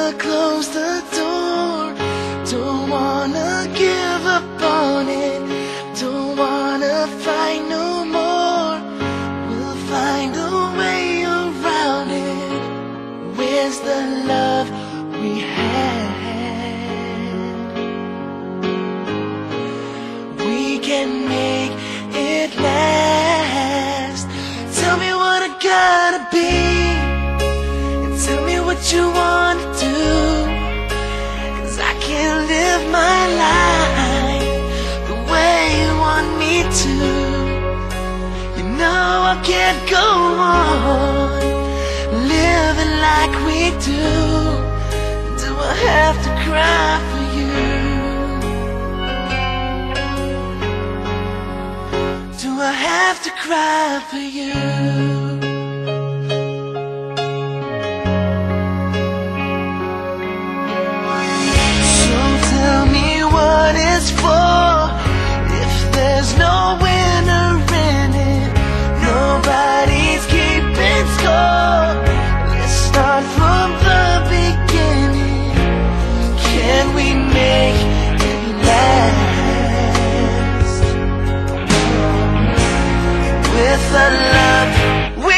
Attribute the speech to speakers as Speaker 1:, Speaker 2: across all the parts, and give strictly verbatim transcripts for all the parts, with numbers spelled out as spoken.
Speaker 1: wanna close the door, don't wanna give up on it, don't wanna fight no more. We'll find a way around it. Where's the love we had? We can make it last. Tell me what I gotta be, and tell me what you wanna do, 'cause I can't live my life the way you want me to. You know I can't go on living like we do. Do I have to cry for you? Do I have to cry for you? So tell me what it's for, if there's no winner in it, nobody's keeping score. Let's start from the beginning. Can we make it last with the love we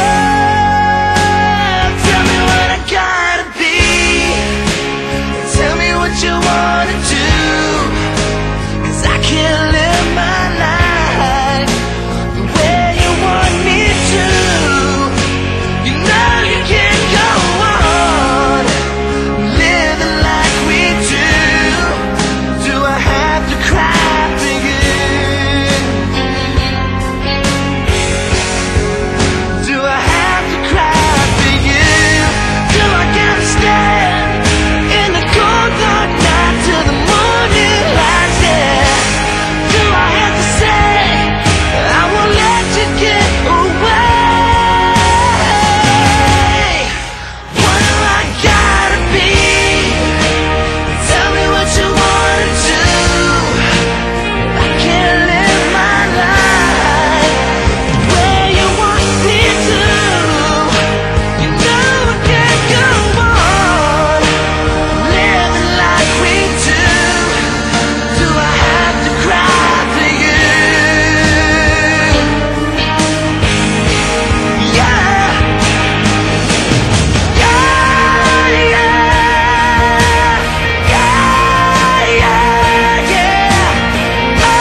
Speaker 1: have? Tell me what I gotta be, tell me what you wanna do, 'cause I can't live my life the way you want me to. You know you can't go on living like we do. Do I have to cry for you? Do I have to cry for you? Do I gotta stand in the cold dark night till the morning lights? Yeah. Do I have to say I won't let you get away? What do I gotta be? Tell me what you wanna do. I can't live my life the way you want me to. You know I can't go on living like we do. Do I have to cry for you? Yeah, yeah, yeah, yeah, yeah, yeah. Oh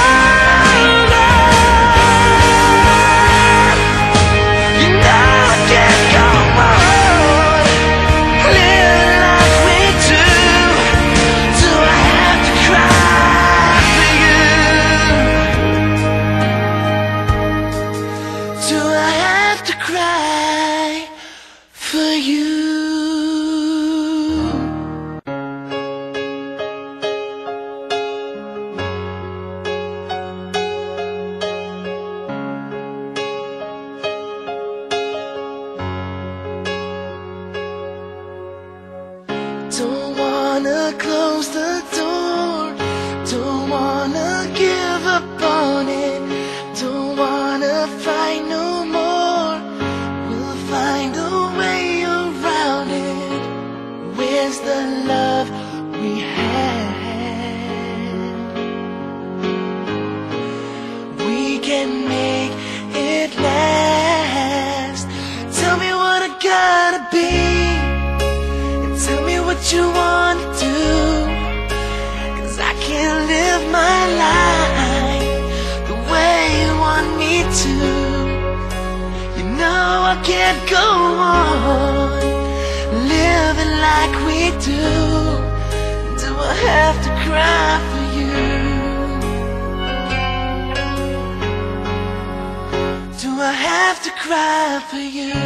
Speaker 1: Lord, you know I can't go on living like we do. Do I have to cry for you? Do I have to cry for you? Don't wanna close the door, don't wanna give up on it, don't wanna fight no more. We'll find a way around it. Where's the love we had? We can make it last. Tell me what I gotta be, and tell me what you wanna do, 'cause I can't live my life the way you want me to. You know I can't go on living like we do. Do I have to cry for you? Do I have to cry for you?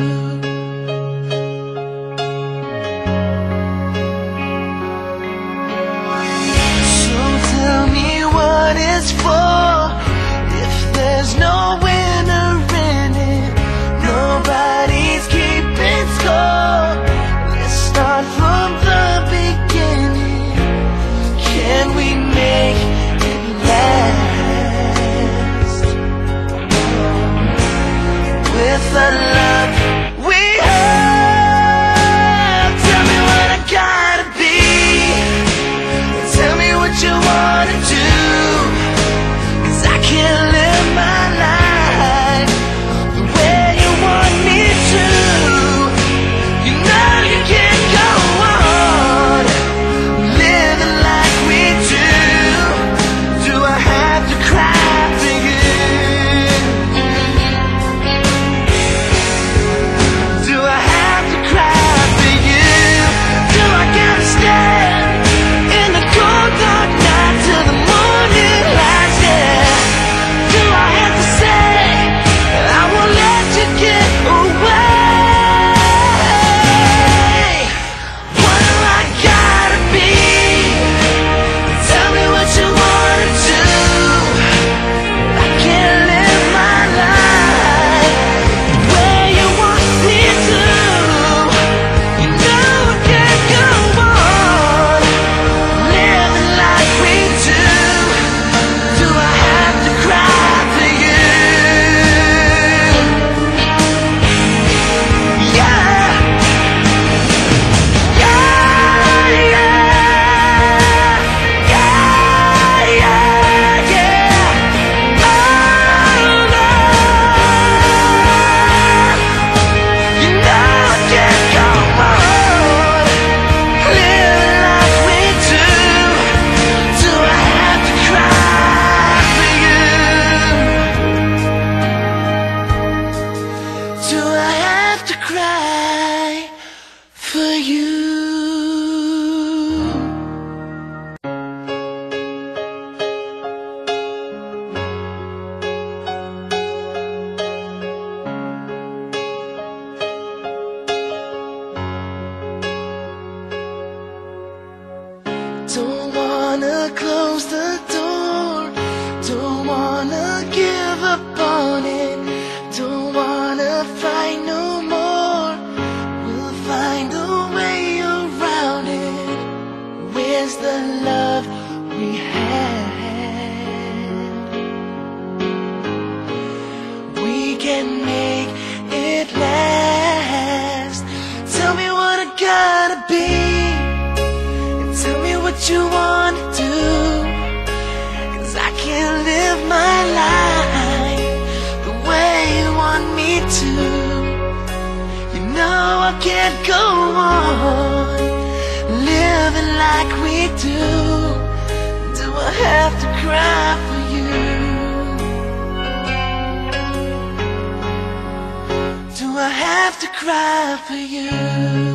Speaker 1: So tell me what it's for, if there's no winner in it, nobody's keeping score. Let's start from the beginning. Can we make it last with the love we have? Tell me what I got. Don't wanna close the door, don't wanna give up on it, don't wanna fight no more. We'll find a way around it. Where's the love we had? We can make it last. Tell me what I gotta be, and tell me what you wanna do, 'cause I can't live my life the way you want me to. You know I can't go on living like we do. Do I have to cry for you? Do I have to cry for you?